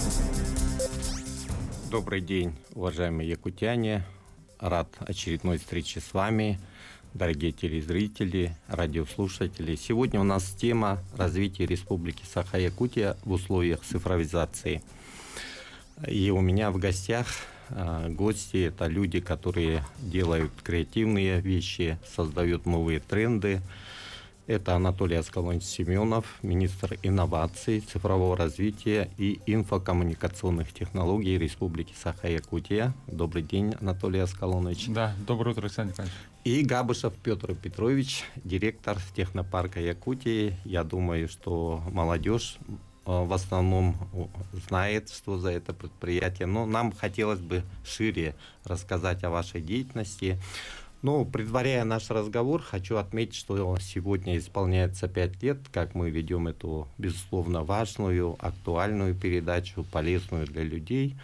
Добрый день, уважаемые якутяне. Рад очередной встрече с вами, дорогие телезрители, радиослушатели. Сегодня у нас тема развития Республики Саха-Якутия в условиях цифровизации. И у меня в гостях гости – это люди, которые делают креативные вещи, создают новые тренды. Это Анатолий Аскалонович Семенов, министр инноваций, цифрового развития и инфокоммуникационных технологий Республики Саха-Якутия. Добрый день, Анатолий Аскалонович. Да, доброе утро, Александр Николаевич. И Габышев Петр Петрович, директор технопарка Якутии. Я думаю, что молодежь в основном знает, что за это предприятие, но нам хотелось бы шире рассказать о вашей деятельности. Но, предваряя наш разговор, хочу отметить, что сегодня исполняется 5 лет, как мы ведем эту, безусловно, важную, актуальную передачу, полезную для людей.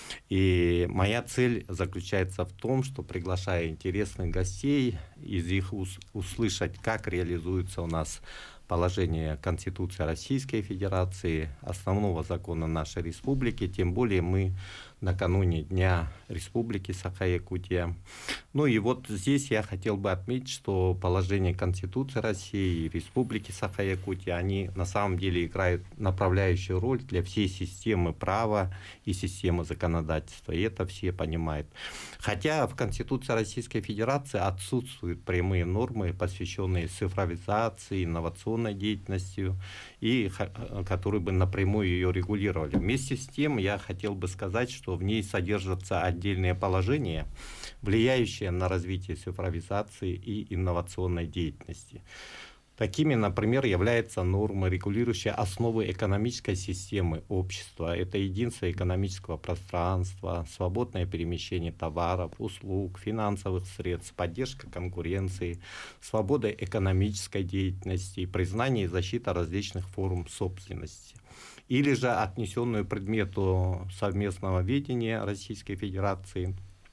И моя цель заключается в том, что, приглашая интересных гостей, из них услышать, как реализуется у нас положение Конституции Российской Федерации, основного закона нашей республики, тем более мы накануне Дня Республики Саха-Якутия. Ну и вот здесь я хотел бы отметить, что положение Конституции России и Республики Саха-Якутия, они на самом деле играют направляющую роль для всей системы права и системы законодательства, и это все понимают. Хотя в Конституции Российской Федерации отсутствуют прямые нормы, посвященные цифровизации, инновационной деятельности, и которые бы напрямую ее регулировали. Вместе с тем я хотел бы сказать, что в ней содержатся отдельные положения, влияющие на развитие цифровизации и инновационной деятельности. Такими, например, являются нормы, регулирующие основы экономической системы общества. Это единство экономического пространства, свободное перемещение товаров, услуг, финансовых средств, поддержка конкуренции, свобода экономической деятельности, признание и защита различных форм собственности. Или же отнесенную предмету совместного ведения Российской Федерации,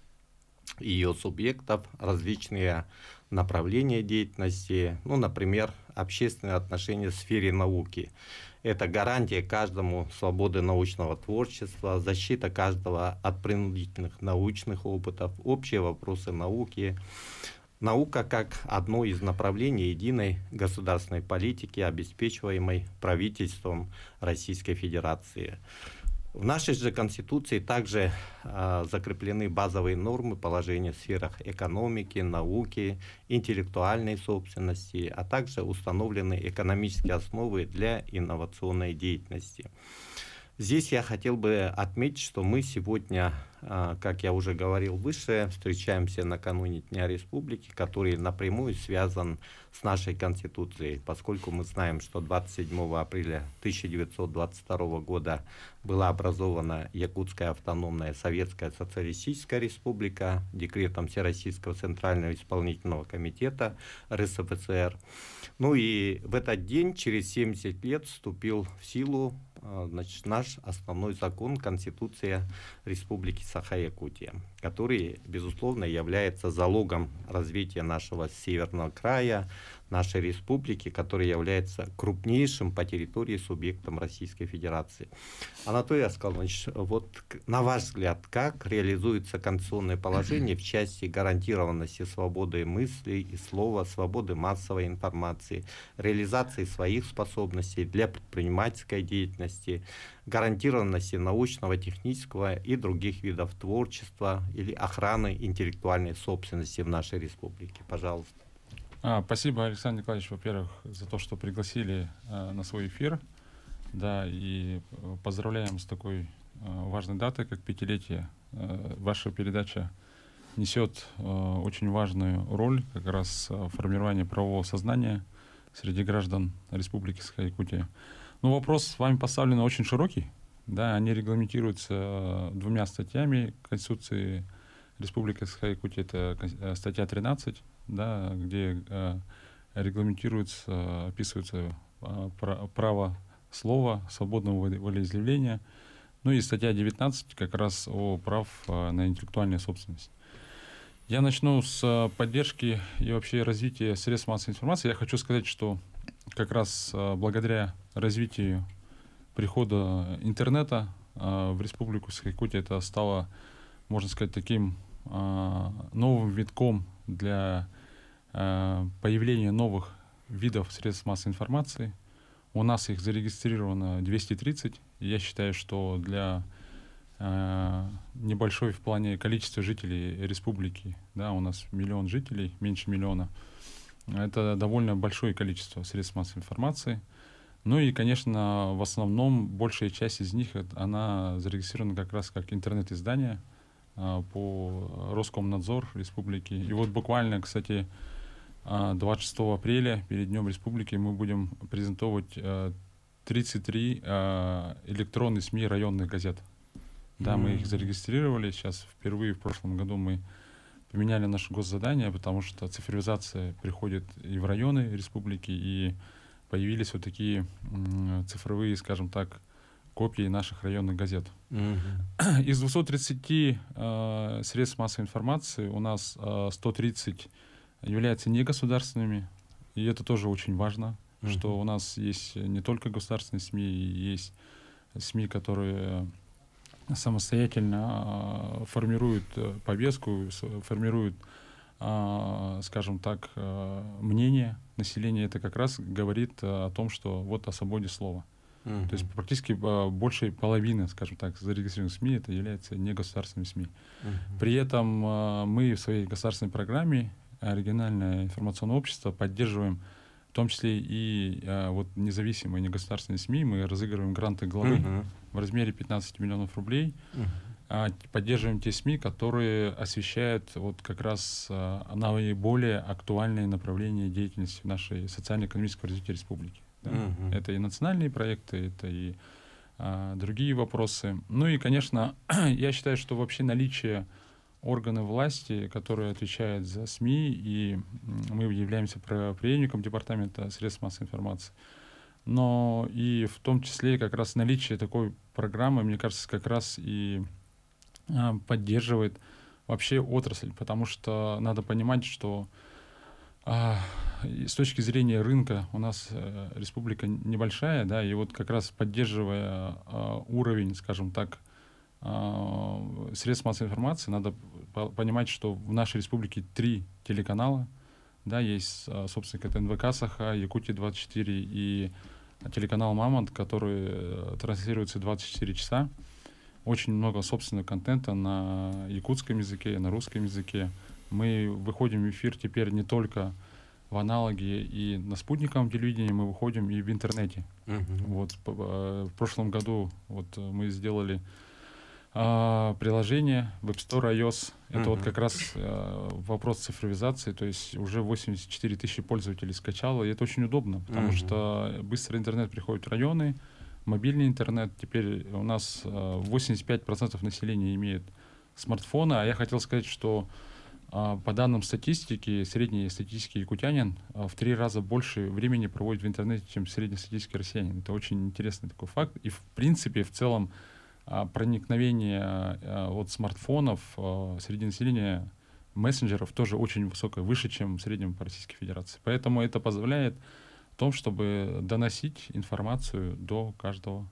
ее субъектов, различные направления деятельности, ну, например, общественные отношения в сфере науки. Это гарантия каждому свободы научного творчества, защита каждого от принудительных научных опытов, общие вопросы науки. Наука как одно из направлений единой государственной политики, обеспечиваемой правительством Российской Федерации. В нашей же Конституции также закреплены базовые нормы положения в сферах экономики, науки, интеллектуальной собственности, а также установлены экономические основы для инновационной деятельности. Здесь я хотел бы отметить, что мы сегодня, как я уже говорил выше, встречаемся накануне Дня Республики, который напрямую связан с нашей Конституцией, поскольку мы знаем, что 27 апреля 1922 года была образована Якутская автономная Советская Социалистическая Республика декретом Всероссийского Центрального Исполнительного Комитета РСФСР. Ну и в этот день, через 70 лет, вступил в силу наш основной закон, Конституция Республики Саха-Якутия, который, безусловно, является залогом развития нашего северного края, нашей республики, который является крупнейшим по территории субъектом Российской Федерации. Анатолий Аскалонович, вот на ваш взгляд, как реализуется конституционное положение в части гарантированности свободы мысли и слова, свободы массовой информации, реализации своих способностей для предпринимательской деятельности, гарантированности научного, технического и других видов творчества или охраны интеллектуальной собственности в нашей республике? Пожалуйста. Спасибо, Александр Николаевич, во-первых, за то, что пригласили на свой эфир. Да, и поздравляем с такой важной датой, как 5-летие. Ваша передача несет очень важную роль как раз в формировании правового сознания среди граждан Республики Саха-Якутия. Но вопрос с вами поставлен очень широкий. Да, они регламентируются 2 статьями Конституции Республики Саха-Якутия. Это статья 13, да, где регламентируется, описывается право слова, свободного волеизъявления. Ну и статья 19 как раз о прав на интеллектуальную собственность. Я начну с поддержки и вообще развития средств массовой информации. Я хочу сказать, что как раз благодаря развитию прихода интернета в Республику Якутия это стало, можно сказать, таким новым витком для появления новых видов средств массовой информации. У нас их зарегистрировано 230. И я считаю, что для небольшой в плане количества жителей республики, да, у нас 1 миллион жителей, меньше 1 миллиона, это довольно большое количество средств массовой информации. Ну и, конечно, в основном большая часть из них, она зарегистрирована как раз как интернет-издание по Роскомнадзор республики. И вот буквально, кстати, 26 апреля, перед Днем Республики, мы будем презентовать 33 электронные СМИ районных газет. Да, мы их зарегистрировали. Сейчас впервые в прошлом году мы поменяли наше госзадание, потому что цифровизация приходит и в районы республики, и появились вот такие цифровые, скажем так, копии наших районных газет. Из 230 средств массовой информации у нас 130 являются негосударственными, и это тоже очень важно, что у нас есть не только государственные СМИ, есть СМИ, которые самостоятельно формируют повестку, формируют, скажем так, мнение населения. Это как раз говорит о том, что вот о свободе слова. То есть практически больше половины, скажем так, зарегистрированных СМИ это являются негосударственными СМИ. При этом мы в своей государственной программе «Региональное информационное общество» поддерживаем в том числе и вот независимые негосударственные СМИ. Мы разыгрываем гранты главы в размере 15 миллионов рублей. Поддерживаем те СМИ, которые освещают вот как раз наиболее актуальные направления деятельности нашей социально-экономического развития республики. Да? Это и национальные проекты, это и другие вопросы. Ну и, конечно, я считаю, что вообще наличие органов власти, которые отвечают за СМИ, и мы являемся преемником Департамента средств массовой информации. Но и в том числе как раз наличие такой программы, мне кажется, как раз и поддерживает вообще отрасль, потому что надо понимать, что с точки зрения рынка у нас республика небольшая, да, и вот как раз поддерживая уровень, скажем так, средств массовой информации, надо понимать, что в нашей республике 3 телеканала, да, есть, собственно, это НВК Саха, Якутия-24 и телеканал Мамонт, который транслируется 24 часа. Очень много собственного контента на якутском языке, на русском языке. Мы выходим в эфир теперь не только в аналоге и на спутниковом телевидении, мы выходим и в интернете. Вот, в прошлом году вот, мы сделали приложение в App Store iOS. Это вот как раз вопрос цифровизации, то есть уже 84 тысячи пользователей скачало, и это очень удобно, потому что быстрый интернет приходит в районы, мобильный интернет. Теперь у нас 85% населения имеет смартфоны, а я хотел сказать, что по данным статистики, средний статистический якутянин в 3 раза больше времени проводит в интернете, чем среднестатистический россиянин. Это очень интересный такой факт. И в принципе, в целом, проникновение от смартфонов среди населения мессенджеров тоже очень высокое, выше, чем в среднем по Российской Федерации. Поэтому это позволяет в том, чтобы доносить информацию до каждого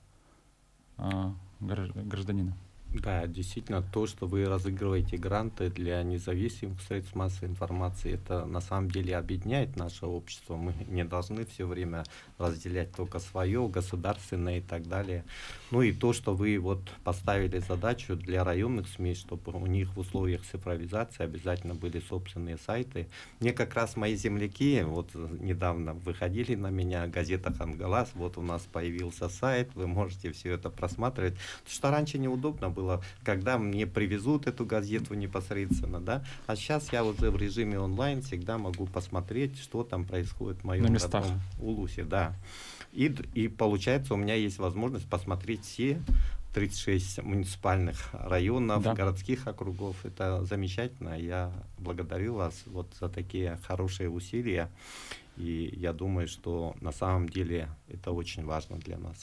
гражданина. Да, действительно, то, что вы разыгрываете гранты для независимых средств массовой информации, это на самом деле объединяет наше общество. Мы не должны все время разделять только свое, государственное и так далее. Ну и то, что вы вот поставили задачу для районных СМИ, чтобы у них в условиях цифровизации обязательно были собственные сайты. Мне как раз мои земляки вот недавно выходили на меня, газета «Хангалас», вот у нас появился сайт, вы можете все это просматривать. Потому что раньше неудобно было, когда мне привезут эту газету непосредственно, да, а сейчас я уже в режиме онлайн всегда могу посмотреть, что там происходит в моем родном Улусе, да. И получается, у меня есть возможность посмотреть все 36 муниципальных районов, да, городских округов. Это замечательно. Я благодарю вас вот за такие хорошие усилия. И я думаю, что на самом деле это очень важно для нас.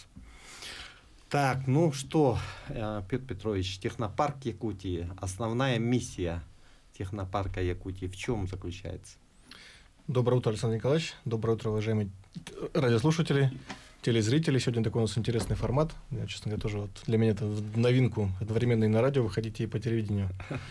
Так, ну что, Петр Петрович, технопарк Якутии, основная миссия технопарка Якутии в чем заключается? Доброе утро, Александр Николаевич. Доброе утро, уважаемые радиослушатели, телезрители. Сегодня такой у нас интересный формат. Я, честно говоря, тоже вот для меня это в новинку. Одновременно и на радио выходить, и по телевидению.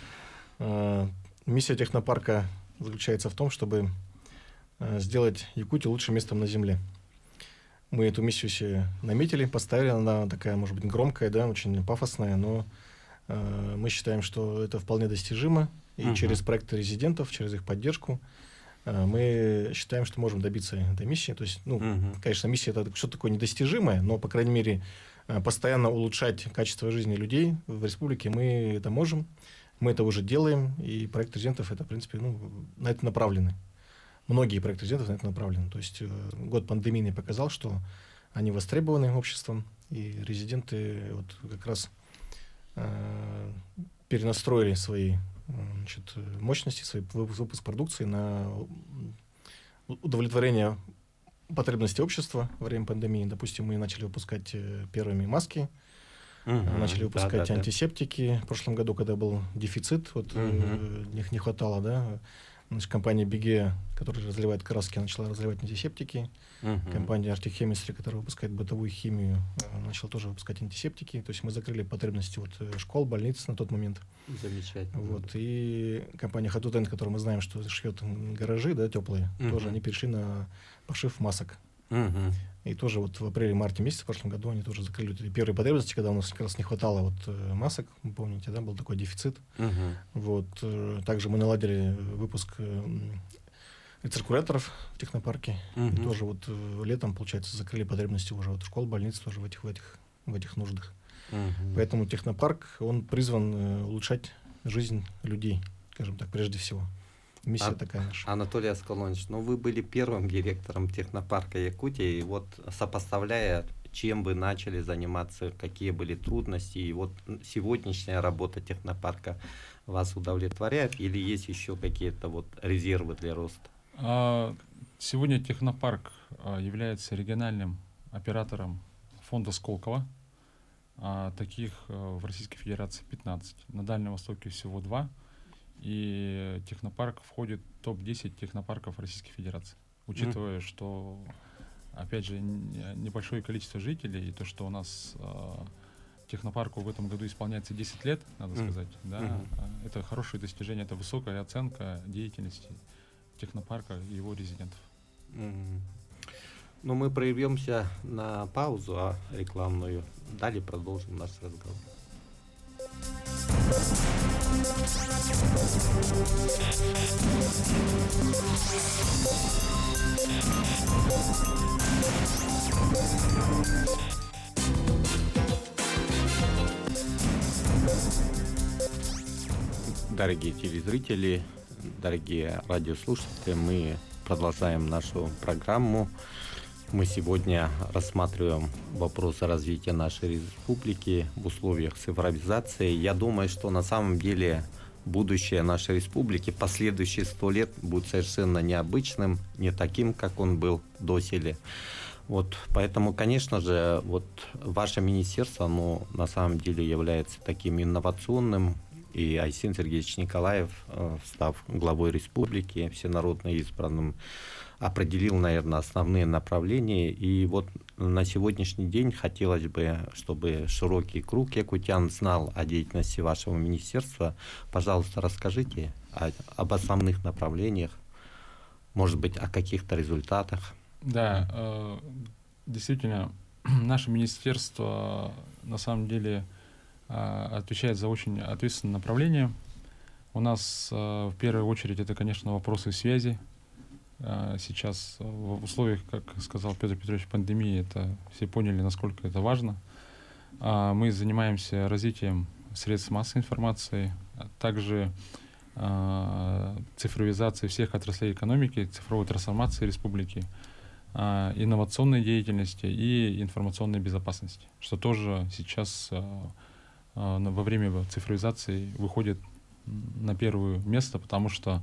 Миссия технопарка заключается в том, чтобы сделать Якутию лучшим местом на Земле. Мы эту миссию себе наметили, поставили. Она такая, может быть, громкая, да, очень пафосная, но мы считаем, что это вполне достижимо. И через проекты резидентов, через их поддержку мы считаем, что можем добиться этой миссии. То есть, конечно, миссия — это что-то такое недостижимое, но, по крайней мере, постоянно улучшать качество жизни людей в республике мы это можем. Мы это уже делаем, и проект резидентов это, в принципе, на это направлены. Многие проекты резидентов на это направлены. То есть год пандемийный показал, что они востребованы обществом, и резиденты вот как раз перенастроили свои мощности, свой выпуск продукции на удовлетворение потребностей общества во время пандемии. Допустим, мы начали выпускать первыми маски, начали выпускать антисептики. В прошлом году, когда был дефицит, их не хватало, да. Значит, компания Биге, которая разливает краски, начала разливать антисептики. Компания Arctic Chemistry, которая выпускает бытовую химию, начала тоже выпускать антисептики. То есть мы закрыли потребности школ, больниц на тот момент. Замечательно. И компания Hatuten, которую мы знаем, что шьет гаражи, да, теплые, тоже они перешли на пошив масок. И тоже в апреле-марте месяце в прошлом году они тоже закрыли первые потребности, когда у нас как раз не хватало масок, вы помните, да, был такой дефицит. Также мы наладили выпуск рециркуляторов в технопарке. И тоже летом, получается, закрыли потребности уже школ, больниц тоже в этих нуждах. Поэтому технопарк, он призван улучшать жизнь людей, скажем так, прежде всего. Миссия такая наша. Анатолий Аскалонович, вы были первым директором технопарка Якутии, и сопоставляя, чем вы начали заниматься, какие были трудности, и сегодняшняя работа технопарка вас удовлетворяет, или есть еще какие-то резервы для роста? Сегодня технопарк является региональным оператором фонда Сколково. Таких в Российской Федерации 15. На Дальнем Востоке всего 2. И технопарк входит в топ-10 технопарков Российской Федерации. Учитывая, что, опять же, небольшое количество жителей, и то, что у нас технопарку в этом году исполняется 10 лет, надо сказать, да, это хорошее достижение, это высокая оценка деятельности технопарка и его резидентов. Мы прервемся на паузу рекламную. Далее продолжим наш разговор. Дорогие телезрители, дорогие радиослушатели, мы продолжаем нашу программу. Мы сегодня рассматриваем вопросы развития нашей республики в условиях цифровизации. Я думаю, что на самом деле будущее нашей республики, последующие 100 лет, будет совершенно необычным, не таким, как он был доселе. Поэтому, конечно же, ваше министерство, оно на самом деле является таким инновационным. И Айсин Сергеевич Николаев, став главой республики, всенародно избранным, определил, наверное, основные направления. И на сегодняшний день хотелось бы, чтобы широкий круг якутян знал о деятельности вашего министерства. Пожалуйста, расскажите об основных направлениях, может быть, о каких-то результатах. Да, действительно, наше министерство на самом деле отвечает за очень ответственное направление. У нас в первую очередь это, конечно, вопросы связи. Сейчас в условиях, как сказал Петр Петрович, пандемии, это все поняли, насколько это важно. Мы занимаемся развитием средств массовой информации, а также цифровизацией всех отраслей экономики, цифровой трансформации республики, инновационной деятельности и информационной безопасности, что тоже сейчас во время цифровизации выходит на первое место, потому что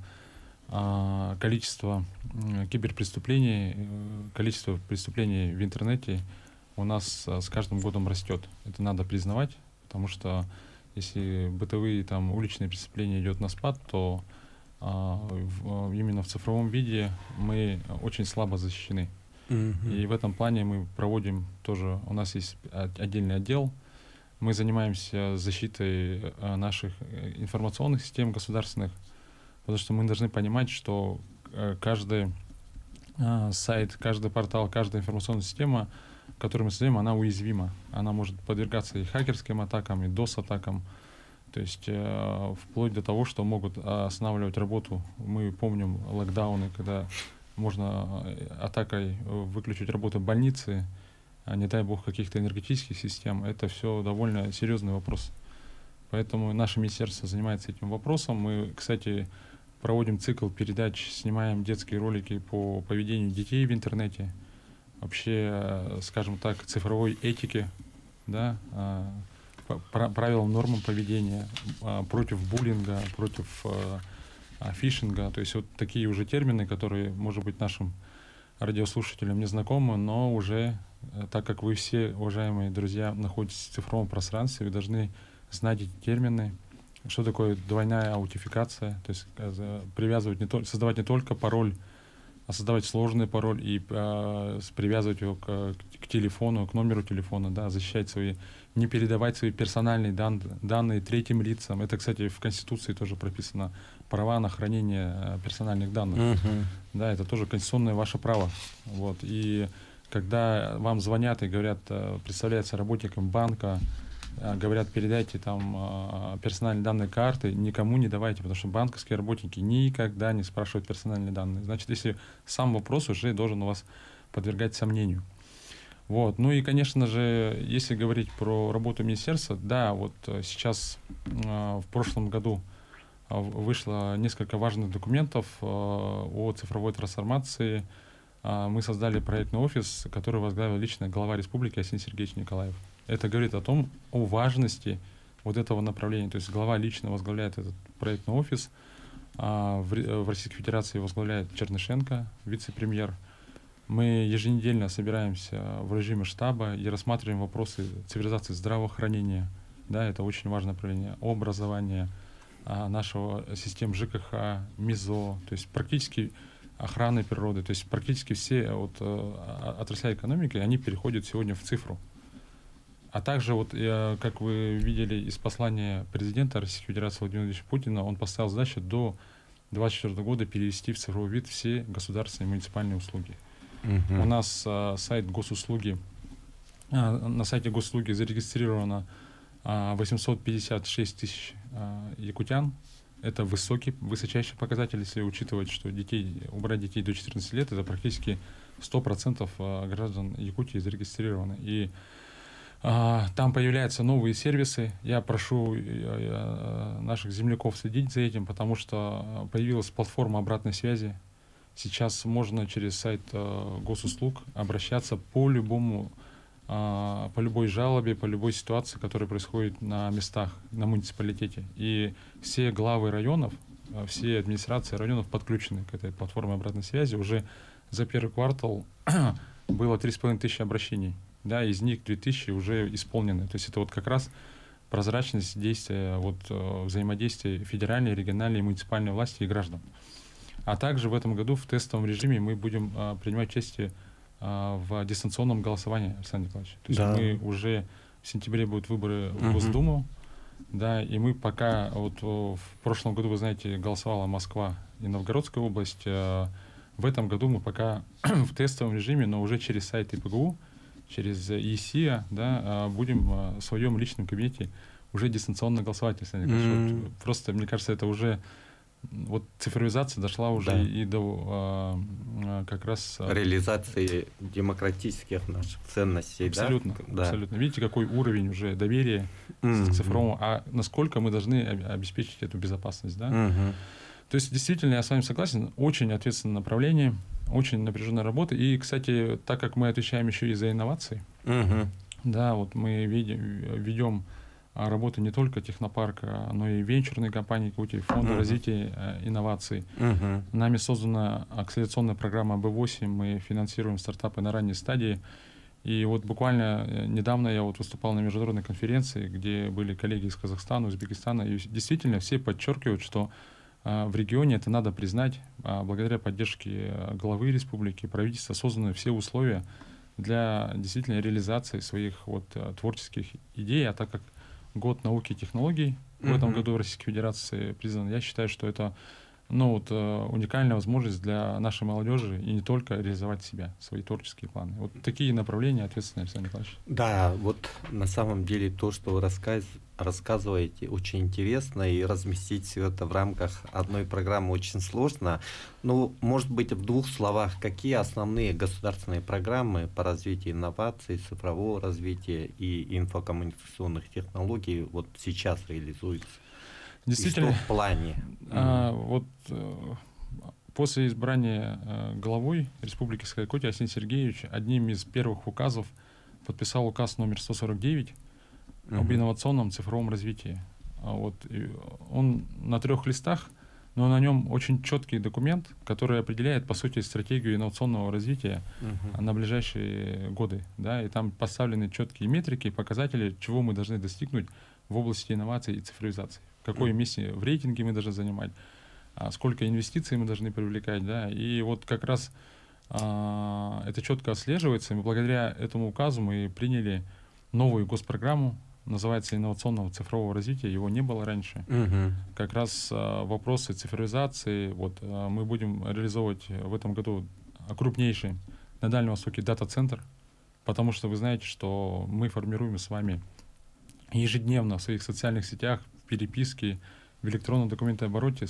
количество киберпреступлений, количество преступлений в интернете у нас с каждым годом растет. Это надо признавать, потому что если бытовые уличные преступления идут на спад, то именно в цифровом виде мы очень слабо защищены. И в этом плане мы проводим тоже, у нас есть отдельный отдел, мы занимаемся защитой наших информационных систем государственных, потому что мы должны понимать, что каждый сайт, каждый портал, каждая информационная система, которую мы создаем, она уязвима. Она может подвергаться и хакерским атакам, и DOS-атакам. То есть вплоть до того, что могут останавливать работу. Мы помним локдауны, когда можно атакой выключить работу больницы, а не дай бог каких-то энергетических систем. Это все довольно серьезный вопрос. Поэтому наше министерство занимается этим вопросом. Мы, кстати, проводим цикл передач, снимаем детские ролики по поведению детей в интернете, вообще, скажем так, цифровой этике, да, правилам, нормам поведения, против буллинга, против фишинга. То есть вот такие уже термины, которые, может быть, нашим радиослушателям не знакомы, но уже, так как вы все, уважаемые друзья, находитесь в цифровом пространстве, вы должны знать эти термины. Что такое двойная аутентификация? То есть привязывать создавать не только пароль, а создавать сложный пароль и привязывать его к телефону, к номеру телефона, да, защищать свои, не передавать свои персональные данные третьим лицам. Это, кстати, в Конституции тоже прописано, права на хранение персональных данных. Да, это тоже конституционное ваше право. Вот. И когда вам звонят и говорят, представляется работником банка, говорят, передайте там персональные данные карты, никому не давайте, потому что банковские работники никогда не спрашивают персональные данные. Значит, если сам вопрос уже должен у вас подвергать сомнению. Вот. Ну и, конечно же, если говорить про работу министерства, да, вот сейчас в прошлом году вышло несколько важных документов о цифровой трансформации. Мы создали проектный офис, который возглавил лично глава республики Арсений Сергеевич Николаев. Это говорит о важности вот этого направления. То есть глава лично возглавляет этот проектный офис, в Российской Федерации возглавляет Чернышенко, вице-премьер. Мы еженедельно собираемся в режиме штаба и рассматриваем вопросы цивилизации здравоохранения. Да, это очень важное направление. Образования, нашего систем ЖКХ, МИЗО, то есть практически охраны природы. То есть практически все отрасли экономики, они переходят сегодня в цифру. А также, вот, как вы видели из послания президента Российской Федерации Владимира Владимировича Путина, он поставил задачу до 2024 года перевести в цифровой вид все государственные и муниципальные услуги. У нас сайт госуслуги, на сайте госуслуги зарегистрировано 856 тысяч якутян. Это высочайший показатель, если учитывать, что убрать детей до 14 лет, это практически 100% граждан Якутии зарегистрированы. И там появляются новые сервисы. Я прошу наших земляков следить за этим, потому что появилась платформа обратной связи. Сейчас можно через сайт госуслуг обращаться по любой жалобе, по любой ситуации, которая происходит на местах, на муниципалитете. И все главы районов, все администрации районов подключены к этой платформе обратной связи. Уже за первый квартал было 3500 обращений. Да, из них 2000 уже исполнены. То есть это вот как раз прозрачность действия, взаимодействия федеральной, региональной и муниципальной власти и граждан. А также в этом году в тестовом режиме мы будем принимать участие в дистанционном голосовании, Александр Николаевич. То есть мы уже в сентябре будут выборы в Госдуму, да, и мы пока, в прошлом году, вы знаете, голосовала Москва и Новгородская область, в этом году мы пока в тестовом режиме, но уже через сайт ИПГУ, через ЕСИА, да, будем в своем личном кабинете уже дистанционно голосовать, Александр Николаевич. Просто, мне кажется, это уже цифровизация дошла уже и до как раз реализации демократических наших ценностей. Абсолютно, да? Абсолютно. Видите, какой уровень уже доверия к цифровому, а насколько мы должны обеспечить эту безопасность, да? То есть, действительно, я с вами согласен, очень ответственное направление, очень напряженная работа. И, кстати, так как мы отвечаем еще и за инновации, да, мы ведем работу не только технопарка, но и венчурной компании Якутии, фонда развития инноваций. Нами создана акселерационная программа B8, мы финансируем стартапы на ранней стадии. И буквально недавно я выступал на международной конференции, где были коллеги из Казахстана, Узбекистана, и действительно все подчеркивают, что в регионе, это надо признать, благодаря поддержке главы республики, правительства созданы все условия для действительно реализации своих вот творческих идей. А так как год науки и технологий в этом году в Российской Федерации признан, я считаю, что это уникальная возможность для нашей молодежи и не только реализовать себя, свои творческие планы. Вот такие направления ответственные, Александр Николаевич. Да, вот на самом деле то, что вы рассказываете, очень интересно, и разместить все это в рамках одной программы очень сложно. Ну, может быть, в двух словах, какие основные государственные программы по развитию инноваций, цифрового развития и инфокоммуникационных технологий вот сейчас реализуются? Действительно, и что в плане? После избрания главой Республики Саха-Якутия Арсений Сергеевич одним из первых указов подписал указ номер 149 об инновационном цифровом развитии. Он на 3 листах, но на нем очень четкий документ, который определяет, по сути, стратегию инновационного развития на ближайшие годы. Да, и там поставлены четкие метрики, показатели, чего мы должны достигнуть в области инноваций и цифровизации. Какое место в рейтинге мы должны занимать, сколько инвестиций мы должны привлекать. Да, и вот как раз это четко отслеживается. И благодаря этому указу мы приняли новую госпрограмму, называется инновационного цифрового развития, его не было раньше. Как раз вопросы цифровизации мы будем реализовывать в этом году крупнейший на Дальнем Востоке дата-центр, потому что вы знаете, что мы формируем с вами ежедневно в своих социальных сетях, в переписке, в электронном документообороте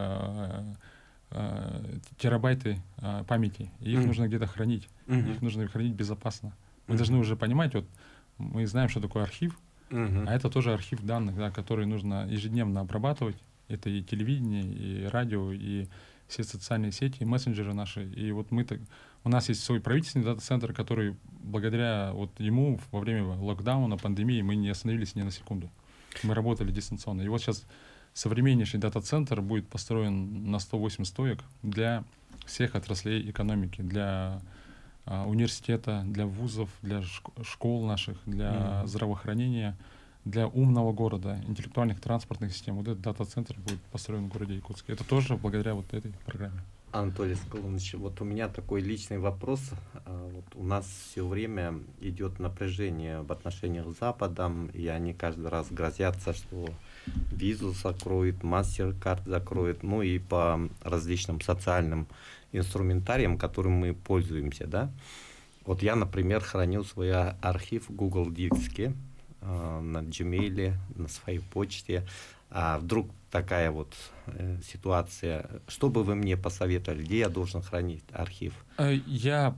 терабайты памяти. И их нужно где-то хранить. Их нужно хранить безопасно. Мы должны уже понимать, мы знаем, что такое архив, а это тоже архив данных, да, который нужно ежедневно обрабатывать. Это и телевидение, и радио, и все социальные сети, и мессенджеры наши. И у нас есть свой правительственный дата-центр, который благодаря ему во время локдауна, пандемии мы не остановились ни на секунду. Мы работали дистанционно. И вот сейчас современнейший дата-центр будет построен на 108 стоек для всех отраслей экономики, для университета, для вузов, для школ наших, для здравоохранения, для умного города, интеллектуальных транспортных систем. Вот этот дата-центр будет построен в городе Якутске. Это тоже благодаря этой программе. Анатолий Соколович, у меня такой личный вопрос. У нас все время идет напряжение в отношениях с Западом, и они каждый раз грозятся, что визу закроют, MasterCard закроют, и по различным социальным инструментариям, которым мы пользуемся. Да? Я, например, хранил свой архив в Google Диске, на Gmail, на своей почте. А вдруг такая ситуация, что бы вы мне посоветовали, где я должен хранить архив? Это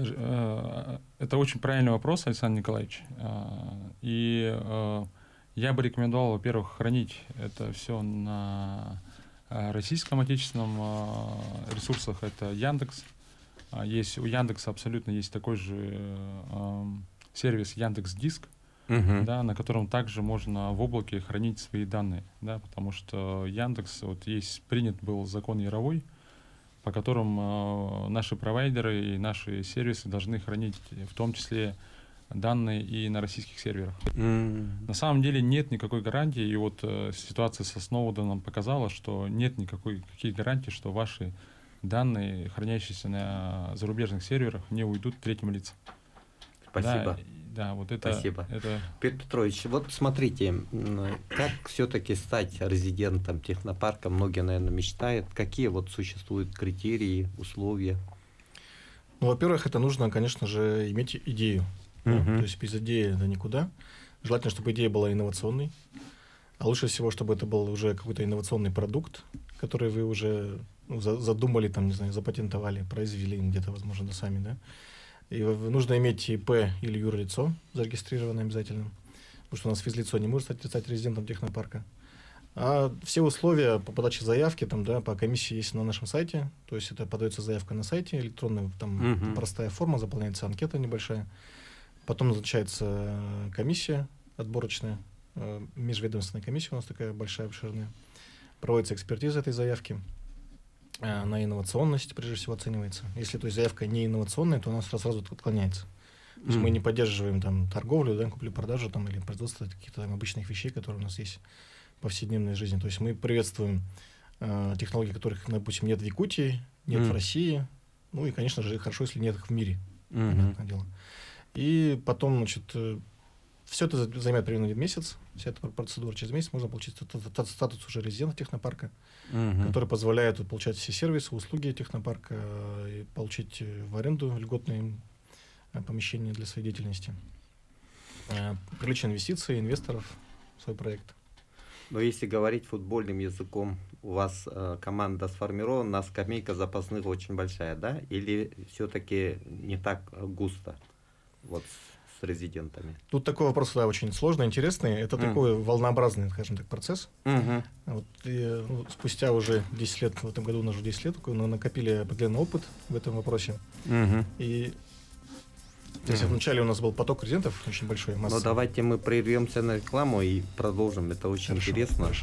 очень правильный вопрос, Александр Николаевич. И я бы рекомендовал, во-первых, хранить это все на российском отечественном ресурсах. Это Яндекс. У Яндекса абсолютно есть такой же сервис Яндекс.Диск, да, на котором также можно в облаке хранить свои данные, да, потому что Яндекс, принят был закон Яровой, по которым наши провайдеры и наши сервисы должны хранить в том числе данные и на российских серверах. На самом деле нет никакой гарантии, и ситуация со Сноуденом показала, что нет никаких гарантий, что ваши данные, хранящиеся на зарубежных серверах, не уйдут третьим лицам. Спасибо. Да, Спасибо. Петр Петрович, смотрите, как все-таки стать резидентом технопарка? Многие, наверное, мечтают. Какие существуют критерии, условия? Во-первых, это нужно, конечно же, иметь идею. Да? То есть без идеи это никуда. Желательно, чтобы идея была инновационной. А лучше всего, чтобы это был уже какой-то инновационный продукт, который вы уже задумали, запатентовали, произвели где-то, возможно, сами, да. И нужно иметь ИП или юрлицо зарегистрированное обязательно, потому что у нас физлицо не может стать резидентом технопарка. А все условия по подаче заявки по комиссии есть на нашем сайте. То есть это подается заявка на сайте электронная, простая форма, заполняется анкета небольшая. Потом назначается комиссия отборочная, межведомственная комиссия у нас такая большая, обширная. Проводится экспертиза этой заявки. На инновационность, прежде всего, оценивается. Если заявка не инновационная, то у нас сразу отклоняется. То есть мы не поддерживаем торговлю, куплю-продажу или производство каких-то обычных вещей, которые у нас есть в повседневной жизни. То есть мы приветствуем технологий, которых, допустим, нет в Якутии, нет в России. Ну и, конечно же, хорошо, если нет их в мире. Понятное дело. И потом, значит, все это займет примерно месяц. Вся эта процедура. Через месяц можно получить статус уже резидента технопарка, который позволяет получать все сервисы, услуги технопарка и получить в аренду льготные помещения для своей деятельности. Привлечь инвестиции, инвесторов в свой проект. Но если говорить футбольным языком, у вас команда сформирована, скамейка запасных очень большая, да? Или все-таки не так густо вот с резидентами? Тут такой вопрос, да, очень сложный, интересный. Это такой волнообразный, скажем так, процесс. Вот, спустя уже 10 лет, в этом году у нас уже 10 лет, мы накопили определенный опыт в этом вопросе. И если вначале у нас был поток резидентов очень большой, масса. Но давайте мы прервемся на рекламу и продолжим. Это очень интересно. Хорошо.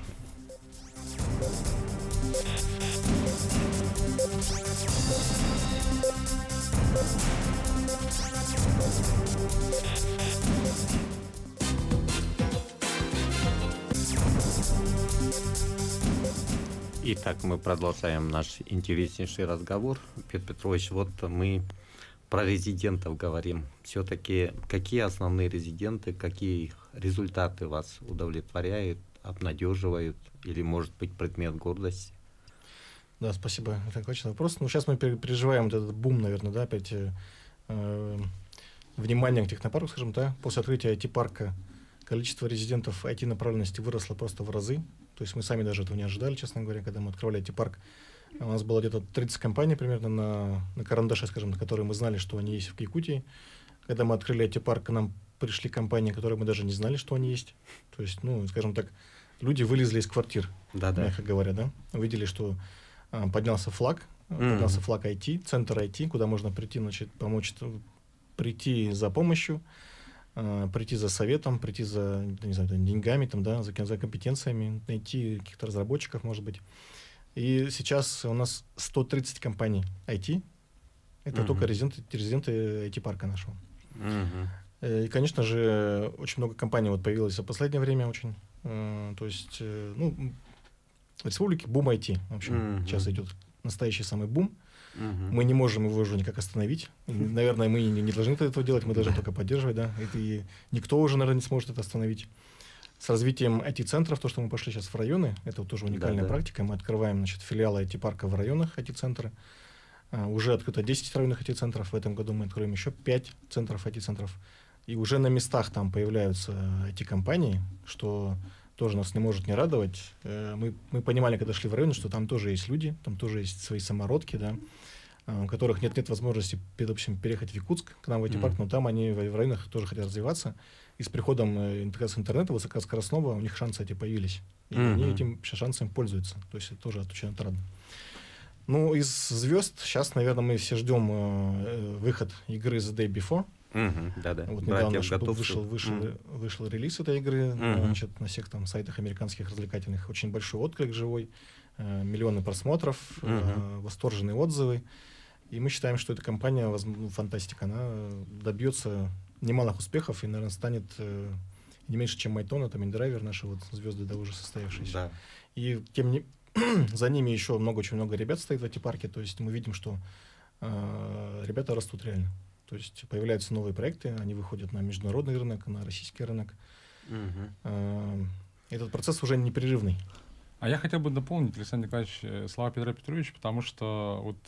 Итак, мы продолжаем наш интереснейший разговор. Петр Петрович, вот мы про резидентов говорим. Все-таки какие основные резиденты, какие их результаты вас удовлетворяют, обнадеживают или, может быть, предмет гордости? Да, спасибо. Это отличный вопрос. Ну, сейчас мы переживаем вот этот бум, наверное, да, опять внимание к технопарку, скажем, да. После открытия IT-парка количество резидентов IT-направленности выросло просто в разы. То есть мы сами даже этого не ожидали, честно говоря, когда мы открывали IT-парк. У нас было где-то 30 компаний примерно на карандаше, скажем, на которые мы знали, что они есть в Якутии. Когда мы открыли IT-парк, к нам пришли компании, которые мы даже не знали, что они есть. То есть, ну, скажем так, люди вылезли из квартир, мягко говоря, да. Увидели, что поднялся флаг IT, центр IT, куда можно прийти, значит, помочь, прийти за помощью, прийти за советом, прийти за, не знаю, деньгами, там, да, за компетенциями, найти каких-то разработчиков, может быть. И сейчас у нас 130 компаний IT. Это только резиденты IT-парка нашего. И, конечно же, очень много компаний вот появилось в последнее время очень. То есть, ну, в республике бум IT. В общем, сейчас идет настоящий самый бум. Мы не можем его уже никак остановить. И, наверное, мы не должны этого делать, мы должны только поддерживать, да. И никто уже, наверное, не сможет это остановить. С развитием IT-центров, то, что мы пошли сейчас в районы, это вот тоже уникальная практика. Мы открываем, значит, филиалы IT-парка в районах IT-центры. Уже открыто 10 районных IT-центров. В этом году мы откроем еще 5 центров IT-центров. И уже на местах там появляются IT-компании, что тоже нас не может не радовать. Мы понимали, когда шли в районы, что там тоже есть люди, там тоже есть свои самородки, да, у которых нет возможности, допустим, переехать в Якутск к нам в IT-парк, но там они в районах тоже хотят развиваться. И с приходом интеграции интернета высокоскоростного у них шансы эти появились. И они этим шансом пользуются. То есть это тоже очень отрадно. Ну, из звезд сейчас, наверное, мы все ждем выход игры The Day Before. Вот недавно вышел релиз этой игры, значит, на всех там сайтах американских развлекательных. Очень большой отклик живой, миллионы просмотров, восторженные отзывы. И мы считаем, что эта компания, фантастика, она добьется немалых успехов и, наверное, станет не меньше, чем Майтон, это Миндрайвер, наши вот звезды, да, уже состоявшиеся. Да. И за ними еще очень много ребят стоит в IT-парке, то есть мы видим, что ребята растут реально. То есть появляются новые проекты, они выходят на международный рынок, на российский рынок. Этот процесс уже непрерывный. А я хотел бы дополнить, Александр Николаевич, слова Петра Петровича, потому что вот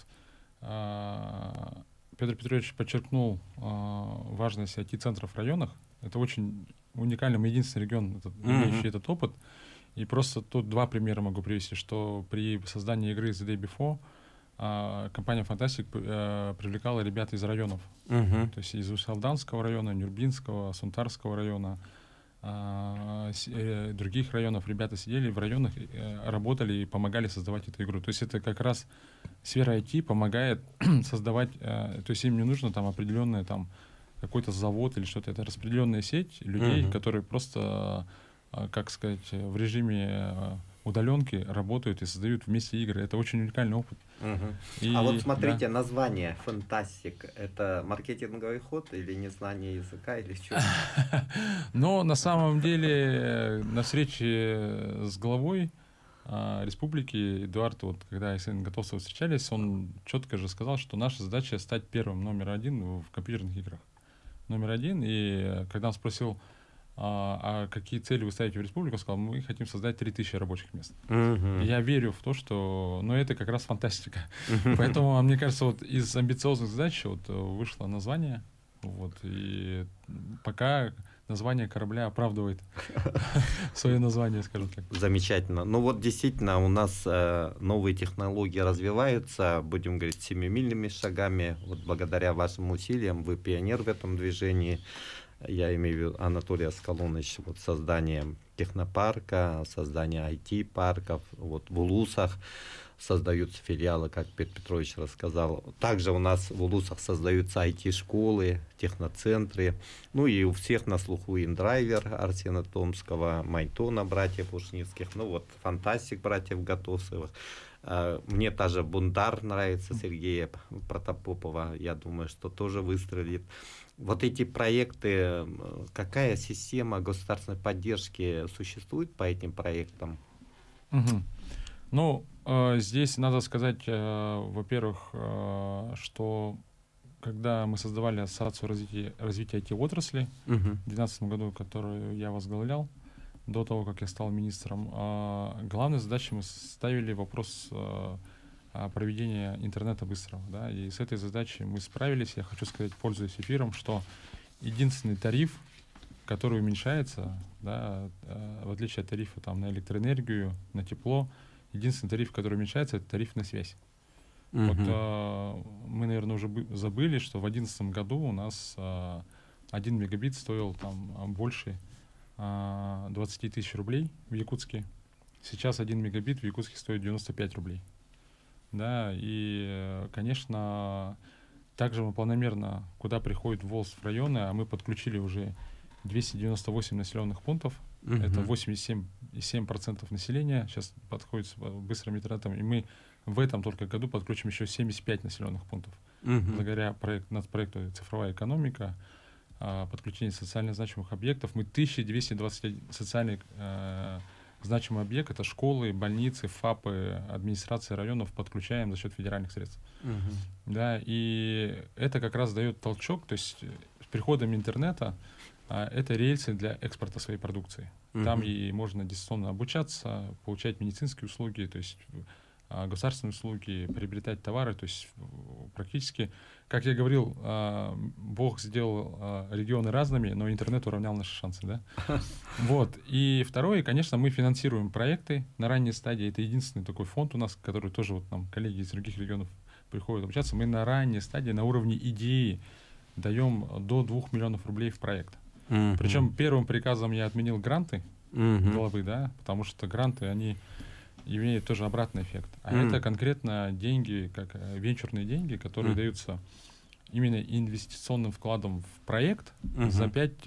Петр Петрович подчеркнул важность IT-центров в районах. Это очень уникальный, мы единственный регион, имеющий этот опыт. И просто тут два примера могу привести, что при создании игры The Day Before компания Fantastic привлекала ребят из районов. То есть из Усалданского района, Нюрбинского, Сунтарского района, других районов ребята сидели в районах, работали и помогали создавать эту игру. То есть это как раз сфера IT помогает создавать, то есть им не нужно там определенная там какой-то завод или что-то, это распределенная сеть людей, которые просто, как сказать, в режиме удаленки работают и создают вместе игры. Это очень уникальный опыт. И, а вот смотрите, название Fantastic — это маркетинговый ход или незнание языка, или что? Но на самом деле на встрече с главой республики, Эдуард, вот, когда я с Готовцевым встречались, он четко же сказал, что наша задача стать первым номер один в компьютерных играх. Номер один. И когда он спросил, а какие цели вы ставите в республику, он сказал, мы хотим создать 3000 рабочих мест. И я верю в то, что это как раз фантастика. Поэтому, мне кажется, вот из амбициозных задач вот вышло название. Вот, и пока название корабля оправдывает свое название, скажем так. Замечательно. Ну вот действительно у нас новые технологии развиваются, будем говорить, семимильными шагами. Вот благодаря вашим усилиям вы пионер в этом движении. Я имею в виду Анатолий Аскалонович, вот созданием технопарка, создание IT-парков, вот в Улусах создаются филиалы, как Петр Петрович рассказал. Также у нас в Улусах создаются IT-школы, техноцентры. Ну и у всех на слуху индрайвер Арсена Томского, Майтона братьев Ушницких, ну вот Фантастик братьев Готовцевых. Мне даже Бундар нравится Сергея Протопопова. Я думаю, что тоже выстрелит. Вот эти проекты, какая система государственной поддержки существует по этим проектам? Ну, здесь надо сказать, во-первых, что когда мы создавали Ассоциацию развития IT-отрасли в 2012 году, которую я возглавлял, до того, как я стал министром, главной задачей мы ставили вопрос проведения интернета быстрого. Да, и с этой задачей мы справились. Я хочу сказать, пользуясь эфиром, что единственный тариф, который уменьшается, да, в отличие от тарифа там, на электроэнергию, на тепло, единственный тариф, который уменьшается, это тариф на связь. Вот, мы, наверное, уже забыли, что в 2011 году у нас 1 мегабит стоил там, больше 20 тысяч рублей в Якутске. Сейчас 1 мегабит в Якутске стоит 95 рублей. Да, и, конечно, также мы планомерно, куда приходит ВОЛС в районы, а мы подключили уже 298 населенных пунктов, это 87,7% населения сейчас подходит с быстрым интернетом, и мы в этом только году подключим еще 75 населенных пунктов. Благодаря нацпроекту «Цифровая экономика», подключение социально значимых объектов, мы 1221 социальный значимый объект, это школы, больницы, ФАПы, администрации районов подключаем за счет федеральных средств. Да, и это как раз дает толчок, то есть с приходом интернета это рельсы для экспорта своей продукции. Там и можно дистанционно обучаться, получать медицинские услуги, то есть государственные услуги, приобретать товары, то есть практически, как я говорил, Бог сделал регионы разными, но интернет уравнял наши шансы, да? Вот. И второе, конечно, мы финансируем проекты на ранней стадии. Это единственный такой фонд у нас, который тоже вот нам коллеги из других регионов приходят обучаться. Мы на ранней стадии, на уровне идеи даем до 2 миллионов рублей в проект. Причем первым приказом я отменил гранты головы, да, потому что гранты, они имеют тоже обратный эффект. А это конкретно деньги, как венчурные деньги, которые даются именно инвестиционным вкладом в проект за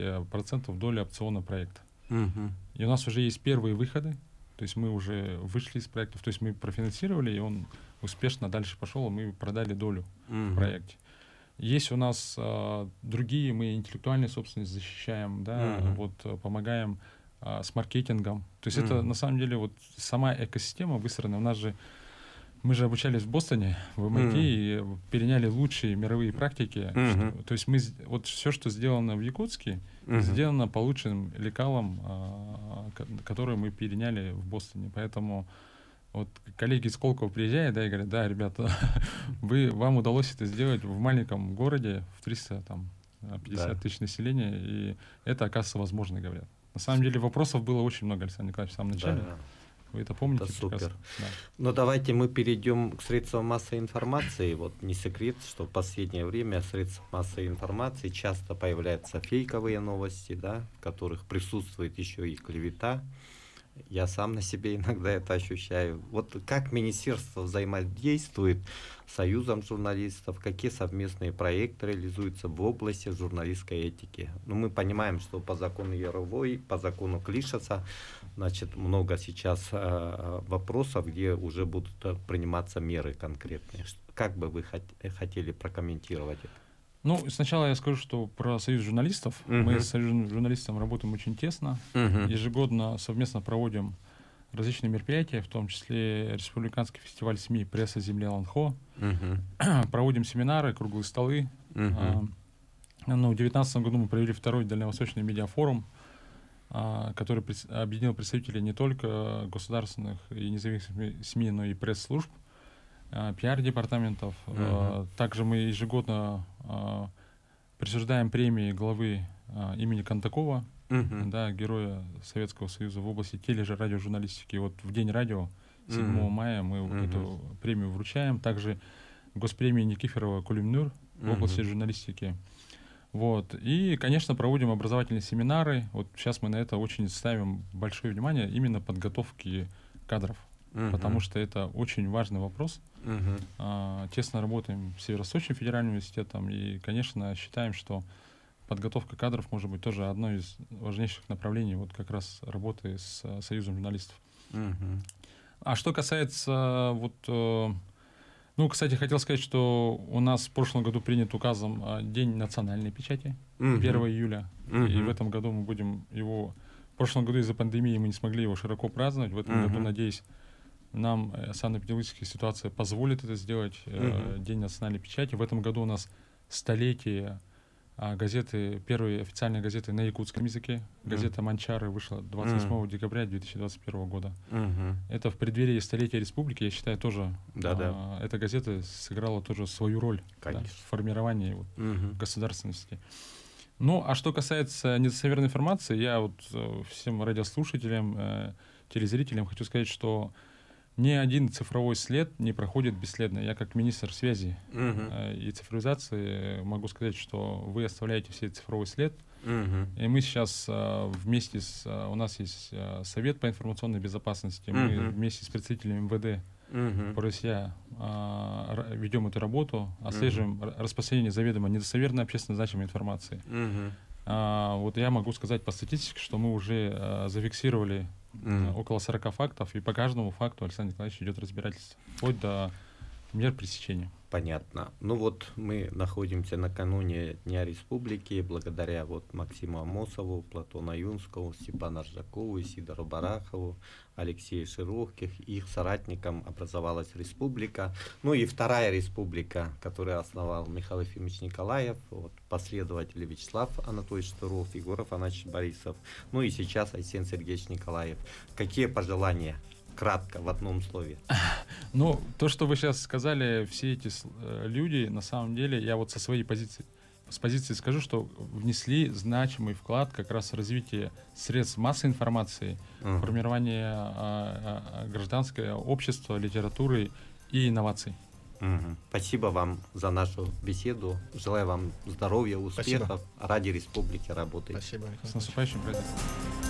5% доли опциона проекта. И у нас уже есть первые выходы, то есть мы уже вышли из проектов, то есть мы профинансировали, и он успешно дальше пошел, и мы продали долю в проекте. Есть у нас другие, мы интеллектуальную собственность защищаем, да, вот помогаем с маркетингом. То есть это на самом деле вот сама экосистема выстроена. У нас же мы же обучались в Бостоне, в MIT, и переняли лучшие мировые практики. То есть мы вот все, что сделано в Якутске, сделано по лучшим лекалам, которые мы переняли в Бостоне. Поэтому вот коллеги из Сколково приезжают, да, и говорят, да, ребята, вам удалось это сделать в маленьком городе, в 350 тысяч населения, и это, оказывается, возможно, говорят. На самом деле вопросов было очень много, Александр Николаевич, в самом начале. Да. Вы это помните? Это супер. Да. Но давайте мы перейдем к средствам массовой информации. Вот не секрет, что в последнее время в средствах массовой информации часто появляются фейковые новости, да, в которых присутствует еще и клевета. Я сам на себе иногда это ощущаю. Вот как министерство взаимодействует с Союзом журналистов, какие совместные проекты реализуются в области журналистской этики? Ну, мы понимаем, что по закону Яровой, по закону Клишеса, значит, много сейчас вопросов, где уже будут приниматься меры конкретные. Как бы вы хотели прокомментировать это? Ну, сначала я скажу, что про Союз журналистов. Мы с Союзом журналистов работаем очень тесно. Ежегодно совместно проводим различные мероприятия, в том числе Республиканский фестиваль СМИ «Пресса земли Аланхо». Проводим семинары, круглые столы. Ну, в 2019 году мы провели второй дальневосточный медиафорум, который объединил представителей не только государственных и независимых СМИ, но и пресс-служб, пиар-департаментов. Также мы ежегодно присуждаем премии главы имени Кантакова, да, героя Советского Союза в области телерадиожурналистики. Вот в День радио 7 мая мы эту премию вручаем. Также госпремия Никифорова Кулимнур в области журналистики. Вот. И, конечно, проводим образовательные семинары. Вот сейчас мы на это очень ставим большое внимание, именно подготовки кадров. Потому что это очень важный вопрос. Тесно работаем с Северо-Восточным федеральным университетом и, конечно, считаем, что подготовка кадров может быть тоже одно из важнейших направлений вот как раз работы с Союзом журналистов. А что касается вот... Ну, кстати, хотел сказать, что у нас в прошлом году принят указом День национальной печати 1 июля. И в этом году мы будем его... В прошлом году из-за пандемии мы не смогли его широко праздновать. В этом году, надеюсь, нам санэпидемиологическая ситуация позволит это сделать, День национальной печати. В этом году у нас столетие газеты, первой официальной газеты на якутском языке. Газета «Манчары» вышла 28 декабря 2021 года. Это в преддверии столетия республики, я считаю, тоже эта газета сыграла тоже свою роль в формировании государственности. Ну, а что касается недостоверной информации, я вот всем радиослушателям, телезрителям хочу сказать, что ни один цифровой след не проходит бесследно. Я как министр связи и цифровизации могу сказать, что вы оставляете все цифровой след. И мы сейчас вместе с... У нас есть Совет по информационной безопасности. Мы вместе с представителями МВД по России ведем эту работу, отслеживаем распространение заведомо недостоверной общественно значимой информации. Вот я могу сказать по статистике, что мы уже зафиксировали около 40 фактов, и по каждому факту Александр Николаевич идет разбирательство, вплоть до мер пресечения. Понятно. Ну вот мы находимся накануне Дня Республики, благодаря вот Максиму Амосову, Платону Юнскому, Степану Аржакову, Сидору Барахову, Алексею Широких, их соратникам образовалась республика. Ну и вторая республика, которую основал Михаил Ефимович Николаев, вот, последователи Вячеслав Анатольевич Туров, Егор Афанасьевич Борисов, ну и сейчас Айсен Сергеевич Николаев. Какие пожелания? Кратко, в одном слове. Ну, то, что вы сейчас сказали, все эти люди, на самом деле, я вот со своей позиции, с позиции скажу, что внесли значимый вклад как раз в развитие средств массовой информации, формирование гражданского общества, литературы и инноваций. Спасибо вам за нашу беседу. Желаю вам здоровья, успехов. Спасибо. Ради республики работать. Спасибо. С наступающим праздником.